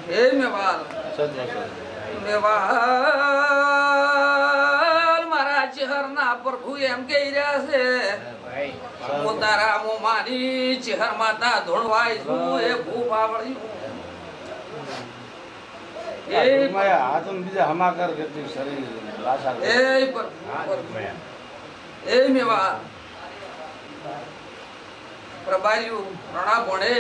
હે મેવાલ મારા ચહેરના પ્રભુ એમ કહી રહ્યા છે તારા મોમાની ચહેર માતા ધોળવાય છું એ ભૂપ આવડ્યું પ્રભાયું રણા ભણે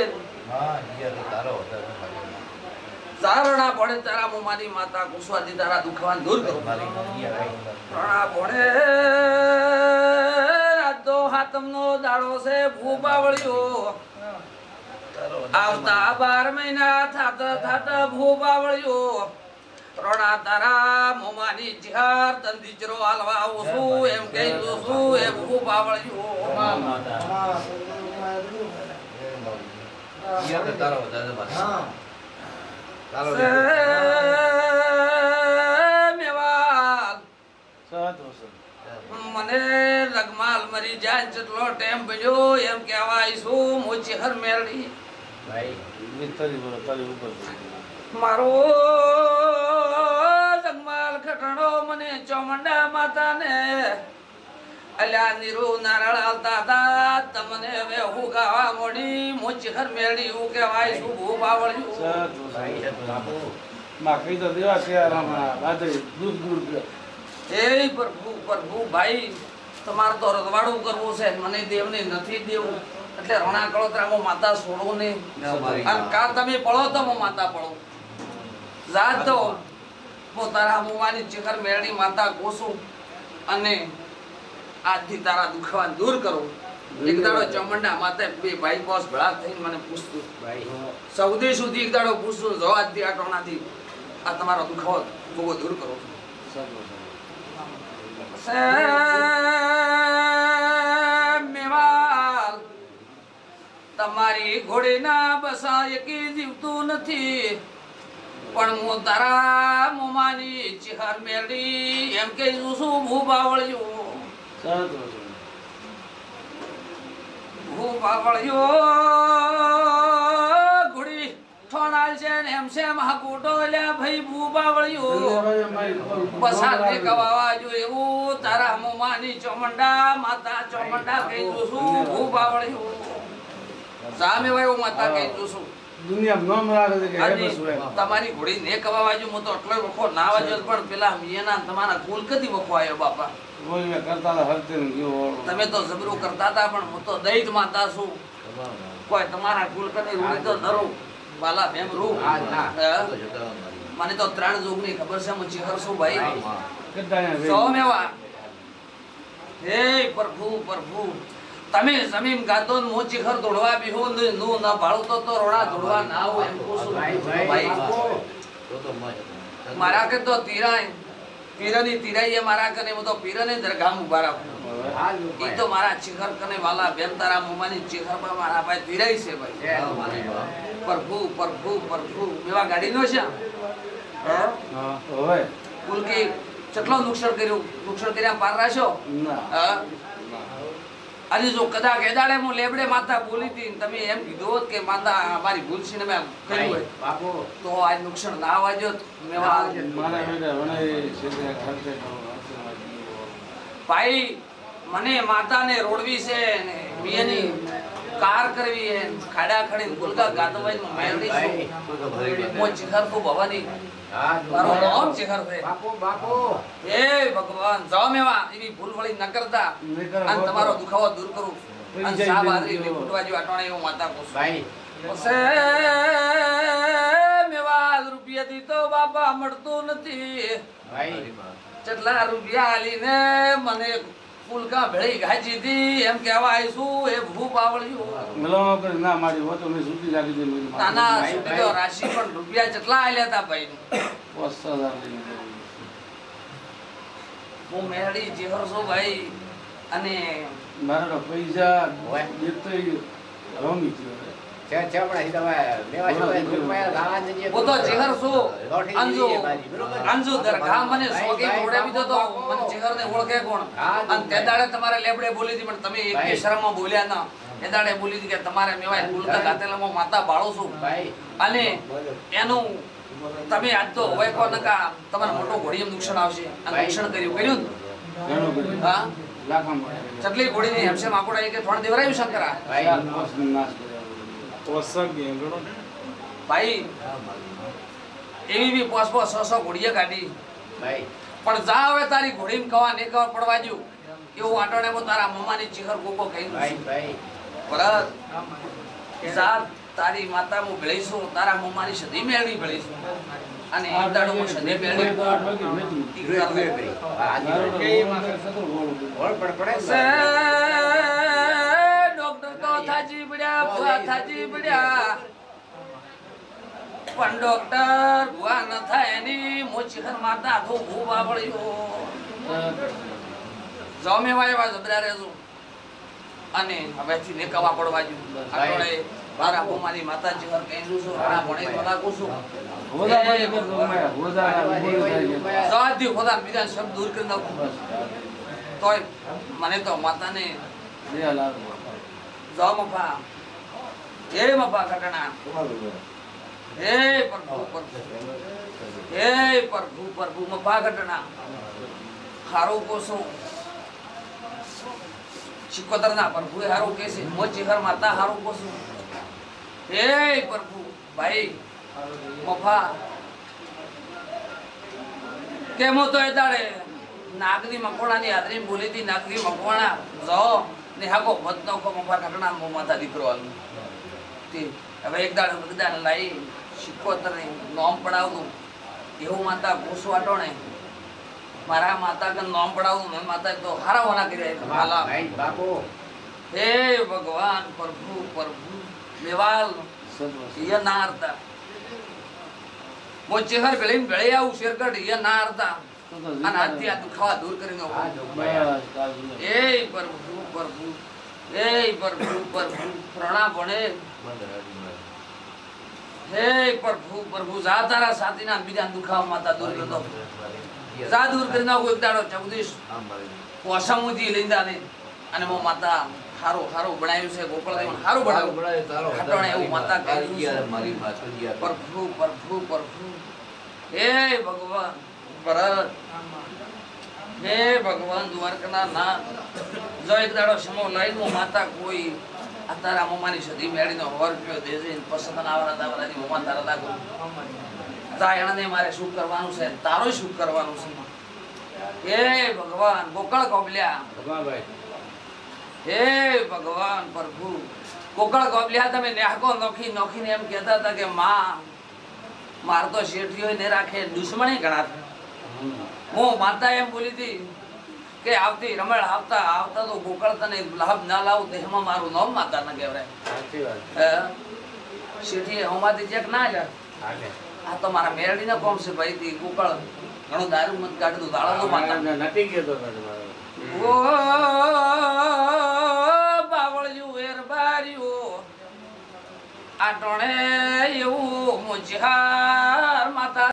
ચારણા ભણે તારા મોમાની માતા કુશવાદી તારા દુખવાન દૂર કરો રણા ભણે રાતો હાતમનો દાડો છે ભૂપ આવડ્યો આવતા 12 મહિના થાતા ભૂપ આવડ્યો રણા તારા મોમાની ચહેર તંદીચરો હાલવા આવું છું એમ કહી દઉં છું એ ભૂપ આવડ્યો મને રગમાલ મરી જાય જેટલો ટાઈમ બન્યો એમ કહેવાય છું મોચી હર મેરડી મારો રગમાલ ખટણો મને ચોમંડા માતા ને અલ્યા નીરુ નારળ આવતા હતા તમને હવે હું ગાવા મોડી મોચી હર મેરડી હું કહેવાય છું ભૂપ આવડ્યું એ પ્રભુ ભાઈ તમારે તો રજવાડું કરવું છે મને દેવને નથી દેવું એટલે રણા કળોતરામાં માતા છોડો ને અને કા તમે પડો તો હું માતા પડો જાત તો હું તારા મુવાની ચિકર મેળડી માતા કોસું અને આજથી તારા દુખવા દૂર કરો એક દાડો ચમંડા માતા બે ભાઈ બોસ ભેળા થઈને મને પૂછતું સૌદી સુધી એક દાડો પૂછતું જો આજથી આ ટોણાથી આ તમારો દુખાવો બહુ દૂર કરો મેવાલ તમારી ઘોડીના બસા એકી જીવતું નથી પણ હું તારા મોમાની ચિહર મેરડી એમ કે શું ભૂપ આવડ્યું ઘોડી ઠોણાલ છે ને એમ છે મહાકૂટો લે ભાઈ ભૂપ આવડ્યું બસાને ગવાવા જો એવું તારા મોમાની ચોમંડા માતા ચોમંડા કહી જોશું ભૂપ આવડ્યું સામે વાયો માતા કહી જોશું દુનિયા નામ રાખે છે કે બસ તમારી ઘોડી ને કવાવા જો હું તો એટલો વખો ના વાજો પણ પેલા મિયાના તમારા કુલ કદી વખો આયો બાપા કોઈ મે કરતા હરતે ગયો તમે તો જબરો કરતા હતા પણ હું તો દૈત માતા છું કોઈ તમારા કુલ કદી રૂડી તો નરો વાલા ભેમ રૂ મને તો 3 જોગ ની ખબર છે હું ચિહર છું ભાઈ સો મેવા હે પ્રભુ તમે જમીન ગાતો મો ચિહર દોડવા બીહો નો ના ભાળો તો રોડા દોડવા ના હોય એમ પૂછું ભાઈ મારા કે તો પીરની તીરાઈએ મારા કને હું તો પીરને દરગાહ ઉભા રાખું ઈ તો મારા ચિહર કને વાલા બેન તારા મોમાની ચિહર પર મારા ભાઈ તીરાઈ છે ભાઈ પ્રભુ મેવા ગાડી નો છે હવે કુલ કે કેટલો નુકસાન કર્યા પાર રાશો આજે જો કદાચ એદાડે હું લેબડે માતા બોલી હતી તમે એમ કીધું કે માતા અમારી ભૂલ છે ને મેં કહ્યું હોય બાપુ તો આ નુકસાન ના આવજો મેવા ભાઈ મને માતાને રોડવી છે ને મિયાની કાર કરવી હે ખાડા ખડી ગુલકા ગાતવાઈ નું મેલડી છું મો ચિહર કો ભવાની મારો નામ ચિહર છે બાપુ એ ભગવાન જાવ મેવા એવી ભૂલ વળી ન કરતા અને તમારો દુખાવો દૂર કરું અને સાવારી ને ફૂટવા જેવા ટોણે હું માતા કો ભાઈ ઓસે મેવા રૂપિયા દી તો બાપા મળતું નથી ભાઈ કેટલા રૂપિયા આલીને મને ફૂલકા ભેળી ગાજી દી એમ કહેવાય શું એ ભૂપ આવડ્યું મલવા પર ના મારી હો તો મે સુતી લાગી દે નાના સુતી તો રાશિ પણ રૂપિયા કેટલા આલ્યા તા ભાઈ 5000 હું મેરડી જેહર છો ભાઈ અને મારો પૈસા દેતો રોમી થયો છે પણ હી તમે મેવા છો રૂપિયા ગાવા જઈએ વો તો જેહર છો અંજુ દરગાહ મને સોગી ઓડાવી દો તો મને જેહર ને ઓળખે કોણ અને તે દાડે તમારે લેબડે બોલી દી પણ તમે એક શરમમાં બોલ્યા ના એ દાડે બોલી દી કે તમારે મેવાય ભૂલકા ગાતેલામાં માતા બાળો છું ભાઈ અને એનું તમે આજ તો હવે કો નકા તમારે મોટો ઘોડીએ નુકસાન આવશે આ નુકસાન કર્યું હા ચટલી ઘોડી ની હેમશે માકોડા કે થોડા દેવરાયું શંકરા ભાઈ એવી બી પોસ પોસ 100 ઘોડીએ કાઢી પણ જા હવે તારી ઘોડી કવા ને કવા પડવા જો એવું આટોણે મો તારા મમ્માની ચીખર કોકો કહી પરત જા તારી માતા મુ ભળીશું તારા મમ્માની સદી મેળવી ભળીશું અને એક દાડો મુ સદી મેળવી ડોક્ટર તો થાજી પડ્યા ભુવા થાજી પડ્યા પણ ડોક્ટર ભુવા ન થાય એની મોચીખર માતા તો ભૂવા પડ્યો જમે વાયવા જબરા રેજો અને હવેથી ને કવા પડવા જો આટોળે મારા બોમાની માતાજી ઘર કહેલું છું આ ભણે તો લાગુ છું સાધી ખોદા બીજા શબ્દ દૂર કરી નાખું તોય મને તો માતાને જાઓ મફા હે મફા ઘટના હે પ્રભુ પ્રભુ હે પ્રભુ પ્રભુ મફા ઘટના હારો કોસો શિકોતર ના પ્રભુ હારો કેસે મોચી ઘર માતા હારો કોસો હે પ્રભુ ભાઈ મફા કેમો તો એ દાડે નાગની મકોણાની હાજરી બોલી હતી નાગની મકોણા જો ને હાકો ભતનો કો મફા ઘટના મો માતા દીકરો આલું તે હવે એક દાડે બગદાન લાઈ શિકોતર ને નોમ પડાવતું એવું માતા ઘોસો આટોણે મારા માતા કે નોમ પડાવતું મેં માતા તો હારા હોના કર્યા હાલા ભાઈ બાપો હે ભગવાન પ્રભુ પ્રભુ મેવાલ ये नारता वो चेहर गलीम गळे आऊ शेरकट ये नारता અને આથી આ દુખાવા દૂર કરીને એ પ્રભુ પ્રભુ એ પ્રભુ પ્રભુ પ્રણા બણે હે પ્રભુ પ્રભુ જા તારા સાથીના બીજા દુખાવા માતા દૂર કરી દો જા દૂર કરી નાખો એક દાડો જગદીશ પોસામુજી લઈંદા ને અને મો માતા હારો હારો બનાવ્યું છે ગોપાલદેવ હારો બનાવ્યું ખટણે એવું માતા કહ્યું મારી માતા પ્રભુ પ્રભુ પ્રભુ હે ભગવાન ભરત હે ભગવાન દ્વારકાના નાથ જો એક દાડો સમો લઈને માતા કોઈ આ તારા મમ્માની સદી મેળીનો વર પયો દેજે પસંદ આવરા દાવરાની મમ્મા તારા લાગો જાયણને મારે શું કરવાનું છે તારો શું કરવાનું છે હે ભગવાન ગોકળ કોબલ્યા ભગવાન ભાઈ હે ભગવાન પ્રભુ કોકળ ગોબલ્યા તમે નેહકો નોખી નોખીને એમ કહેતા હતા કે માં માર તો શેઠીઓ ને રાખે દુશ્મની ઘણા હું માતા એમ બોલી હતી કે આવતી રમણ આવતા આવતા તો ગોકળ તને લાભ ના લાવું તેમાં મારું નામ માતા ન કહેવાય સાચી વાત શેઠી હમાતી ચેક ના જા આ તો મારા મેરડીના કોમ છે ભાઈ થી ગોકળ ઘણો દારૂ મત કાઢી દો દાળો માતા નથી કેતો ઓ બાવળિયું વેરબાર્યું આટણે એવું મુજહા